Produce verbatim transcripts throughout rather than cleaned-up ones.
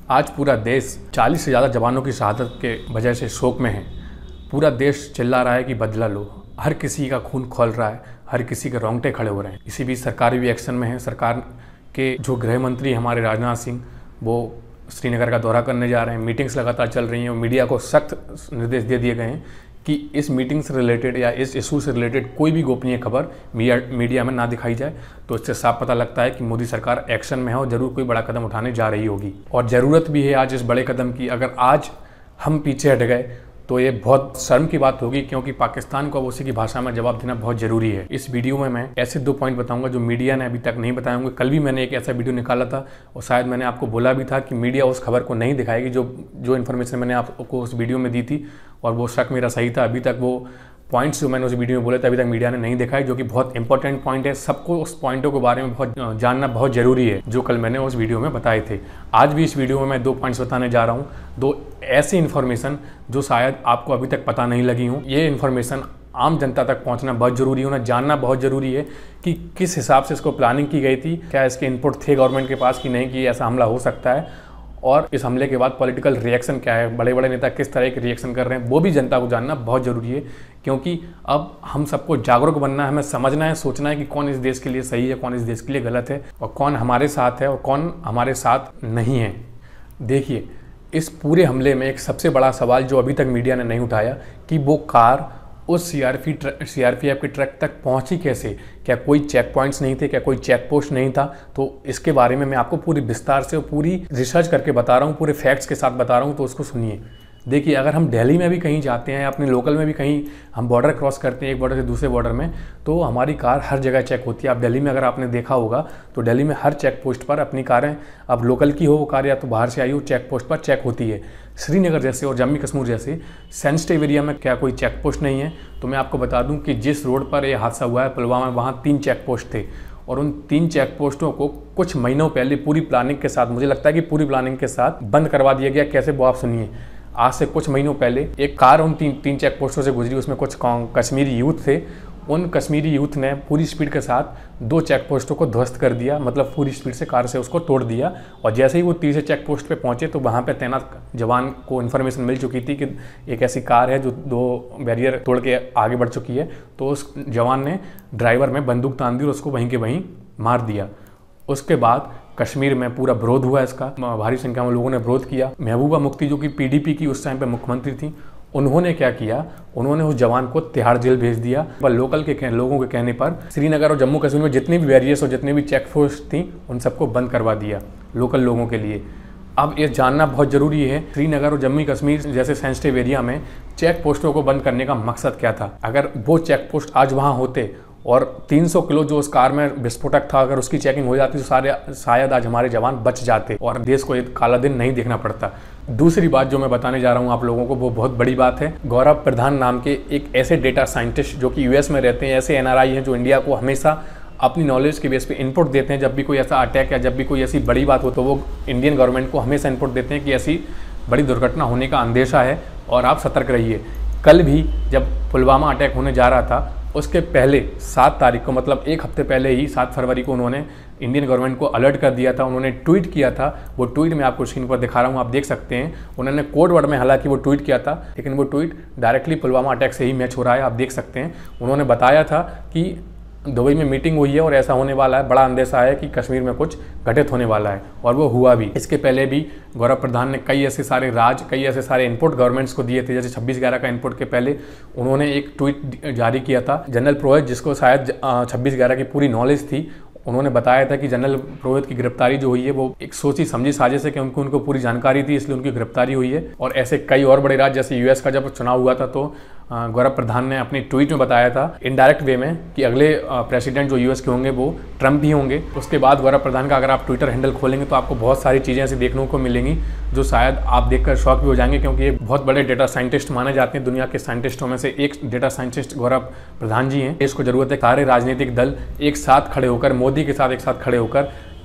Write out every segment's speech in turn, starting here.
आज पूरा देश चालीस से ज़्यादा जवानों की शहादत के वजह से शोक में है। पूरा देश चिल्ला रहा है कि बदला लो। हर किसी का खून खौल रहा है, हर किसी के रोंगटे खड़े हो रहे हैं। इसी बीच सरकार भी एक्शन में है। सरकार के जो गृह मंत्री हमारे राजनाथ सिंह, वो श्रीनगर का दौरा करने जा रहे हैं। मीटिंग्स लगातार चल रही हैं और मीडिया को सख्त निर्देश दे दिए गए हैं कि इस मीटिंग से रिलेटेड या इस इशू से रिलेटेड कोई भी गोपनीय खबर मीडिया मीडिया में ना दिखाई जाए। तो इससे साफ पता लगता है कि मोदी सरकार एक्शन में है और ज़रूर कोई बड़ा कदम उठाने जा रही होगी और ज़रूरत भी है आज इस बड़े कदम की। अगर आज हम पीछे हट गए तो ये बहुत शर्म की बात होगी, क्योंकि पाकिस्तान को अब उसी की भाषा में जवाब देना बहुत ज़रूरी है। इस वीडियो में मैं ऐसे दो पॉइंट बताऊंगा जो मीडिया ने अभी तक नहीं बताए होंगे। कल भी मैंने एक ऐसा वीडियो निकाला था और शायद मैंने आपको बोला भी था कि मीडिया उस खबर को नहीं दिखाएगी जो जो इन्फॉर्मेशन मैंने आपको उस वीडियो में दी थी, और वो शक मेरा सही था। अभी तक वो पॉइंट्स जो मैंने उस वीडियो में बोले थे अभी तक मीडिया ने नहीं दिखाई, जो कि बहुत इंपॉर्टेंट पॉइंट है। सबको उस पॉइंटों के बारे में बहुत जानना बहुत ज़रूरी है जो कल मैंने उस वीडियो में बताए थे। आज भी इस वीडियो में मैं दो पॉइंट्स बताने जा रहा हूँ, दो ऐसी इन्फॉर्मेशन जो शायद आपको अभी तक पता नहीं लगी हूँ। ये इन्फॉर्मेशन आम जनता तक पहुंचना बहुत ज़रूरी है, उन्हें जानना बहुत ज़रूरी है कि किस हिसाब से इसको प्लानिंग की गई थी, क्या इसके इनपुट थे गवर्नमेंट के पास कि नहीं कि ऐसा हमला हो सकता है, और इस हमले के बाद पॉलिटिकल रिएक्शन क्या है, बड़े बड़े नेता किस तरह के रिएक्शन कर रहे हैं, वो भी जनता को जानना बहुत ज़रूरी है। क्योंकि अब हम सबको जागरूक बनना है, हमें समझना है, सोचना है कि कौन इस देश के लिए सही है, कौन इस देश के लिए गलत है, और कौन हमारे साथ है और कौन हमारे साथ नहीं है। देखिए, इस पूरे हमले में एक सबसे बड़ा सवाल जो अभी तक मीडिया ने नहीं उठाया कि वो कार उस सीआरपी सीआरपीएफ के ट्रक तक पहुंची कैसे। क्या कोई चेक पॉइंट्स नहीं थे, क्या कोई चेक पोस्ट नहीं था? तो इसके बारे में मैं आपको पूरी विस्तार से और पूरी रिसर्च करके बता रहा हूँ, पूरे फैक्ट्स के साथ बता रहा हूँ, तो उसको सुनिए। देखिए, अगर हम दिल्ली में भी कहीं जाते हैं या अपने लोकल में भी कहीं हम बॉर्डर क्रॉस करते हैं एक बॉर्डर से दूसरे बॉर्डर में, तो हमारी कार हर जगह चेक होती है। आप दिल्ली में अगर आपने देखा होगा तो दिल्ली में हर चेक पोस्ट पर अपनी कारें, अब लोकल की हो वो कार या तो बाहर से आई हो, चेक पोस्ट पर चेक होती है। श्रीनगर जैसे और जम्मू कश्मीर जैसे सेंसिटिव एरिया में क्या कोई चेक पोस्ट नहीं है? तो मैं आपको बता दूं कि जिस रोड पर यह हादसा हुआ है पुलवामा, वहाँ तीन चेक पोस्ट थे और उन तीन चेक पोस्टों को कुछ महीनों पहले पूरी प्लानिंग के साथ, मुझे लगता है कि पूरी प्लानिंग के साथ बंद करवा दिया गया। कैसे, वो आप सुनिए। आज से कुछ महीनों पहले एक कार उन तीन तीन चेक पोस्टों से गुजरी, उसमें कुछ कश्मीरी यूथ थे। उन कश्मीरी यूथ ने पूरी स्पीड के साथ दो चेक पोस्टों को ध्वस्त कर दिया, मतलब पूरी स्पीड से कार से उसको तोड़ दिया। और जैसे ही वो तीसरे चेक पोस्ट पे पहुंचे तो वहाँ पे तैनात जवान को इन्फॉर्मेशन मिल चुकी थी कि एक ऐसी कार है जो दो बैरियर तोड़ के आगे बढ़ चुकी है। तो उस जवान ने ड्राइवर में बंदूक तान दी और उसको वहीं के वहीं मार दिया। उसके बाद कश्मीर में पूरा विरोध हुआ, इसका भारी संख्या में लोगों ने विरोध किया। महबूबा मुफ्ती जो कि पीडीपी की उस टाइम पे मुख्यमंत्री थी, उन्होंने क्या किया, उन्होंने उस जवान को तिहाड़ जेल भेज दिया। पर लोकल के लोगों के कहने पर श्रीनगर और जम्मू कश्मीर में जितनी भी बैरियर्स और जितनी भी चेक पोस्ट थी उन सबको बंद करवा दिया लोकल लोगों के लिए। अब ये जानना बहुत ज़रूरी है, श्रीनगर और जम्मू कश्मीर जैसे सेंसिटिव एरिया में चेक पोस्टों को बंद करने का मकसद क्या था। अगर वो चेक पोस्ट आज वहाँ होते और तीन सौ किलो जो उस कार में विस्फोटक था, अगर उसकी चेकिंग हो जाती तो सारे शायद आज हमारे जवान बच जाते और देश को एक काला दिन नहीं देखना पड़ता। दूसरी बात जो मैं बताने जा रहा हूँ आप लोगों को, वो बहुत बड़ी बात है। गौरव प्रधान नाम के एक ऐसे डेटा साइंटिस्ट जो कि यूएस में रहते हैं, ऐसे एनआरआई हैं जो इंडिया को हमेशा अपनी नॉलेज के बेस पे इनपुट देते हैं। जब भी कोई ऐसा अटैक या जब भी कोई ऐसी बड़ी बात हो तो वो इंडियन गवर्नमेंट को हमेशा इनपुट देते हैं कि ऐसी बड़ी दुर्घटना होने का अंदेशा है और आप सतर्क रहिए। कल भी जब पुलवामा अटैक होने जा रहा था उसके पहले सात तारीख को, मतलब एक हफ्ते पहले ही सात फरवरी को उन्होंने इंडियन गवर्नमेंट को अलर्ट कर दिया था। उन्होंने ट्वीट किया था, वो ट्वीट मैं आपको स्क्रीन पर दिखा रहा हूँ, आप देख सकते हैं। उन्होंने कोड वर्ड में हालांकि वो ट्वीट किया था, लेकिन वो ट्वीट डायरेक्टली पुलवामा अटैक से ही मैच हो रहा है, आप देख सकते हैं। उन्होंने बताया था कि दुबई में मीटिंग हुई है और ऐसा होने वाला है, बड़ा अंदेशा है कि कश्मीर में कुछ घटित होने वाला है, और वो हुआ भी। इसके पहले भी गौरव प्रधान ने कई ऐसे सारे राज कई ऐसे सारे इनपुट गवर्नमेंट्स को दिए थे। जैसे छब्बीस ग्यारह का इनपुट के पहले उन्होंने एक ट्वीट जारी किया था। जनरल पुरोहित, जिसको शायद छब्बीस ग्यारह की पूरी नॉलेज थी, उन्होंने बताया था कि जनरल पुरोहित की गिरफ्तारी जो हुई है वो एक सोची समझी साजिश है, कि उनको उनको पूरी जानकारी थी इसलिए उनकी गिरफ्तारी हुई है। और ऐसे कई और बड़े राज्य, जैसे यूएस का जब चुनाव हुआ था तो गौरव प्रधान ने अपनी ट्वीट में बताया था इनडायरेक्ट वे में कि अगले प्रेसिडेंट जो यूएस के होंगे वो ट्रंप ही होंगे। उसके बाद गौरव प्रधान का अगर आप ट्विटर हैंडल खोलेंगे तो आपको बहुत सारी चीज़ें ऐसी देखने को मिलेंगी जो शायद आप देखकर शॉक भी हो जाएंगे, क्योंकि ये बहुत बड़े डेटा साइंटिस्ट माने जाते हैं। दुनिया के साइंटिस्टों में से एक डेटा साइंटिस्ट गौरव प्रधान जी हैं। देश को जरूरत है सारे राजनीतिक दल एक साथ खड़े होकर, मोदी के साथ एक साथ खड़े होकर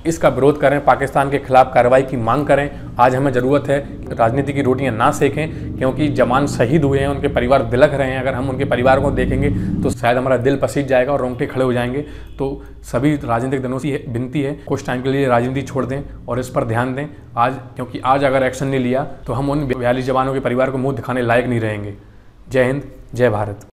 इसका विरोध करें, पाकिस्तान के खिलाफ कार्रवाई की मांग करें। आज हमें ज़रूरत है राजनीति की रोटियां ना सेकें, क्योंकि जवान शहीद हुए हैं, उनके परिवार बिलख रहे हैं। अगर हम उनके परिवार को देखेंगे तो शायद हमारा दिल पसीज जाएगा और रोंगटे खड़े हो जाएंगे। तो सभी राजनीतिक दलों से विनती है, कुछ टाइम के लिए राजनीति छोड़ दें और इस पर ध्यान दें आज, क्योंकि आज अगर एक्शन नहीं लिया तो हम उन बयालीस जवानों के परिवार को मुंह दिखाने लायक नहीं रहेंगे। जय हिंद, जय भारत।